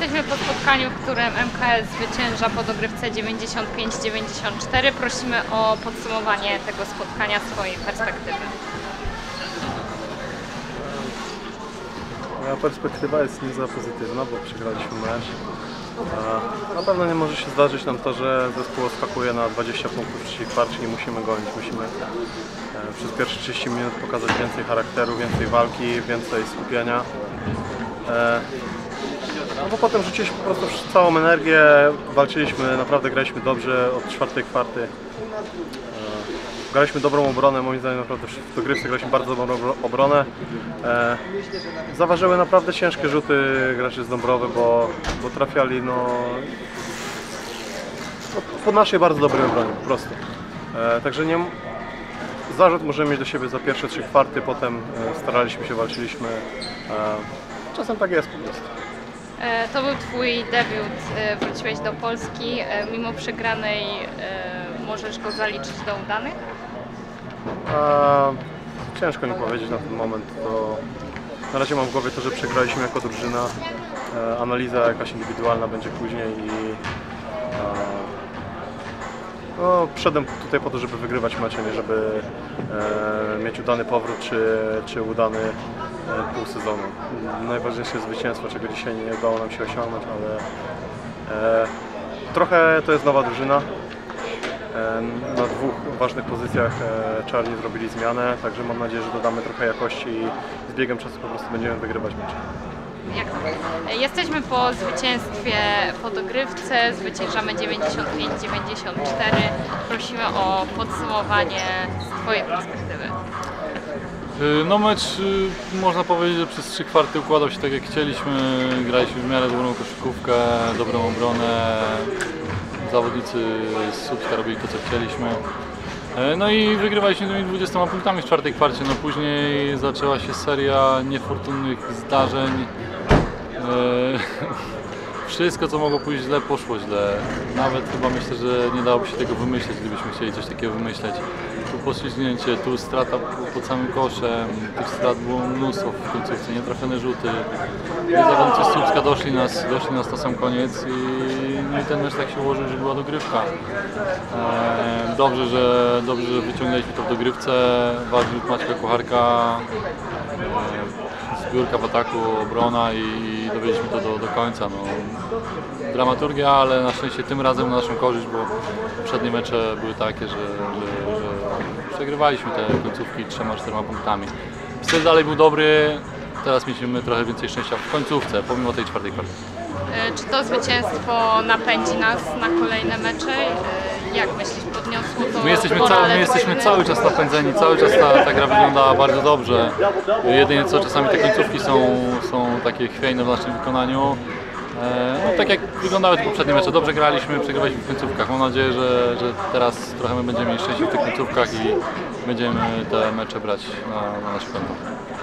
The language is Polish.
Jesteśmy po spotkaniu, w którym MKS zwycięża po dogrywce 95-94. Prosimy o podsumowanie tego spotkania z Twojej perspektywy. Moja perspektywa jest nie za pozytywna, bo przegraliśmy mecz. Na pewno nie może się zdarzyć nam to, że zespół skakuje na 20 punktów w trzeciej kwarcie i musimy gonić. Musimy przez pierwsze 30 minut pokazać więcej charakteru, więcej walki, więcej skupienia. No bo potem rzuciliśmy po prostu całą energię, walczyliśmy, naprawdę graliśmy dobrze od czwartej kwarty. Graliśmy dobrą obronę, moim zdaniem naprawdę w dogrywce graliśmy bardzo dobrą obronę. Zaważyły naprawdę ciężkie rzuty graczy z Dąbrowy, bo trafiali po naszej bardzo dobrej obronie po prostu. Także zarzut możemy mieć do siebie za pierwsze 3 kwarty, potem staraliśmy się, walczyliśmy. Czasem tak jest po prostu. To był Twój debiut, wróciłeś do Polski. Mimo przegranej możesz go zaliczyć do udanych? Ciężko mi powiedzieć na ten moment. Na razie mam w głowie to, że przegraliśmy jako drużyna. Analiza jakaś indywidualna będzie później i wszedłem tutaj po to, żeby wygrywać mecze, nie żeby mieć udany powrót czy udany pół sezonu. Najważniejsze jest zwycięstwo, czego dzisiaj nie udało nam się osiągnąć, ale trochę to jest nowa drużyna. Na 2 ważnych pozycjach czarni zrobili zmianę, także mam nadzieję, że dodamy trochę jakości i z biegiem czasu po prostu będziemy wygrywać mecze. Jesteśmy po zwycięstwie po dogrywce, zwyciężamy 95-94. Prosimy o podsumowanie z Twojej perspektywy. No mecz można powiedzieć, że przez 3 kwarty układał się tak jak chcieliśmy. Graliśmy w miarę dobrą koszykówkę, dobrą obronę. Zawodnicy z Słupska robili to, co chcieliśmy. No i wygrywaliśmy tymi 20 punktami w 4. kwarcie. No później zaczęła się seria niefortunnych zdarzeń. Wszystko, co mogło pójść źle, poszło źle. Nawet chyba myślę, że nie dałoby się tego wymyśleć, gdybyśmy chcieli coś takiego wymyśleć. Tu poślizgnięcie, tu strata pod samym koszem, tych strat było mnóstwo w końcówce, nietrafione rzuty. Zawodnicy z Słupska doszli nas na sam koniec i ten mecz tak się ułożył, że była dogrywka. Dobrze, że wyciągnęliśmy to w dogrywce. Ważny rzut Maćka Kucharka, zbiórka w ataku, obrona i dowiedzieliśmy to do końca. No, dramaturgia, ale na szczęście tym razem na naszą korzyść, bo poprzednie mecze były takie, że przegrywaliśmy te końcówki 3-4 punktami. Styl dalej był dobry, teraz mieliśmy trochę więcej szczęścia w końcówce, pomimo tej 4. kwarty. Czy to zwycięstwo napędzi nas na kolejne mecze? Jak myślisz, podniosło to My jesteśmy cały czas napędzeni, cały czas ta gra wygląda bardzo dobrze. Jedynie co czasami te końcówki są takie chwiejne w naszym wykonaniu. No, tak jak wyglądały te poprzednie mecze, dobrze graliśmy, przegrywaliśmy w końcówkach. Mam nadzieję, że teraz trochę my będziemy mieli szczęście w tych końcówkach i będziemy te mecze brać na nasze konto.